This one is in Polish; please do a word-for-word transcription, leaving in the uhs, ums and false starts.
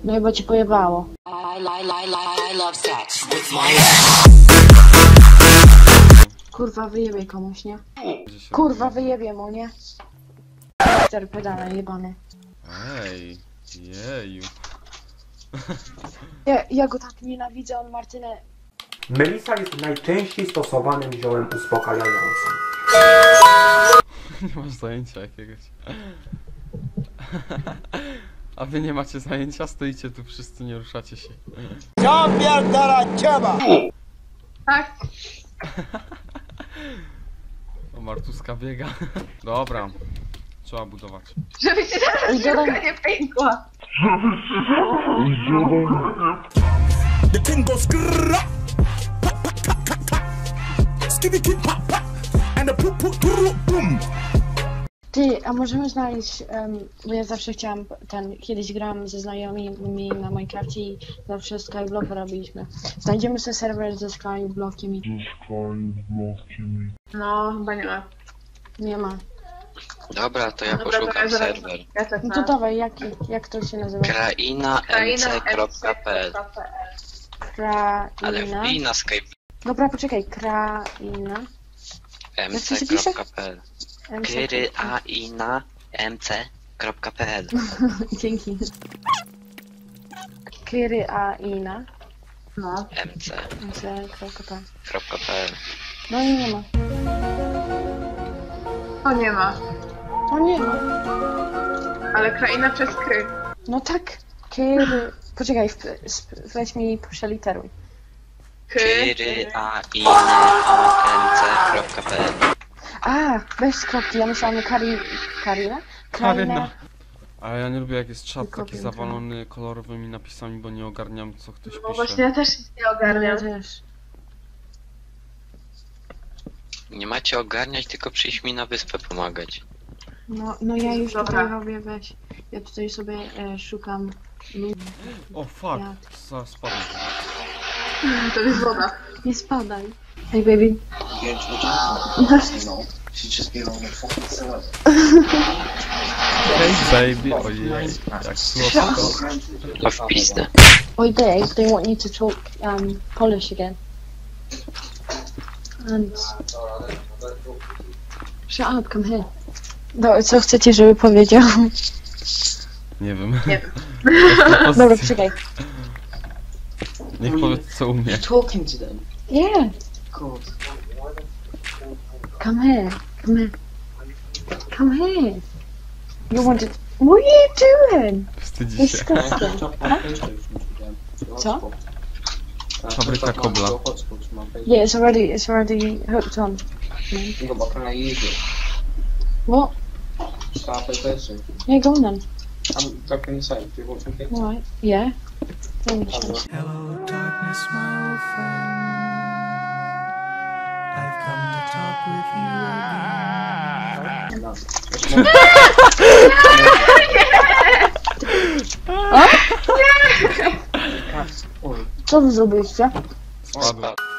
No chyba ci pojebało. Kurwa wyjebie komuś, nie? Kurwa wyjebie mu, nie? Cztery pedale jebany. Ej, jeju. Ja, ja go tak nienawidzę, on Martynę. Melisa jest najczęściej stosowanym ziołem uspokajającym. Nie masz zajęcia jakiegoś. A wy nie macie zajęcia? Stoicie tu wszyscy, nie ruszacie się. Ja pierdolę cieba! Tak. O, Martuska biega. Dobra. Trzeba budować. Żeby ci zaraz dziurka nie pękła. The thing goes grrrra. Skibby kid pop pop. And the poop poop boom. Ty, a możemy znaleźć, um, bo ja zawsze chciałam, ten, kiedyś grałam ze znajomymi na Minecrafcie i zawsze Skyblock robiliśmy. Znajdziemy sobie serwer ze Skyblockiem i... No, chyba nie ma. Nie ma. Dobra, to ja No dobra, to poszukam ja zaraz- serwer. Ja tak No to dawaj, jak, jak to się nazywa? kraina m c kropka p l. Ale Kraina... wbij na Skype Dobra, poczekaj, Kraina... m Jak to c się pisze? kropka p l. M C. Kraina m c kropka p l. Dzięki. Kraina... No. m c M C kropka p l. kropka p l. No i nie ma. O, nie ma. No nie ma. Ale kraina przez kry. No tak. Kry... Poczekaj, w, sp, weź mi przeliteruj. Kry. kraina m c kropka p l. A, bez kropki, ja myślałam Kari... Karina? Karyna. A ja nie lubię jak jest czat Tylko taki wiem, zawalony kolorowymi napisami, bo nie ogarniam co ktoś No pisze. właśnie ja też nie Ja ogarniam. też. Nie macie ogarniać, tylko przyjść mi na wyspę pomagać. No, no ja już Dobra. tutaj robię, weź. Ja tutaj sobie e, szukam ludzi. O fuck, Ja. Za- spadłem. To jest woda. Nie spadaj. Hey baby. She's just been on the fucking server. Hey baby, ojej, jak słodko. To w pizdę. Oi babe, they want you to talk um, Polish again. And... Shut up, come here. No, co chcecie, żeby powiedział? Nie wiem. Nie wiem. Dobra, poczekaj. Niech powie co umie. Talking to them. Yeah, God. come here, come here. Come here. You wanted... What are you doing? Wstydzi się. Disgusting. Co? Fabryka kobla. Yeah, it's already, it's already hooked on. No, but can I use it? What? Start a person. Yeah, go on then. I'm dropping inside. Do you want some pictures? Alright, yeah. Then we can- Hello, darkness, my old friend. I've come to talk with you again. Co wy zrobiliście? Spadła.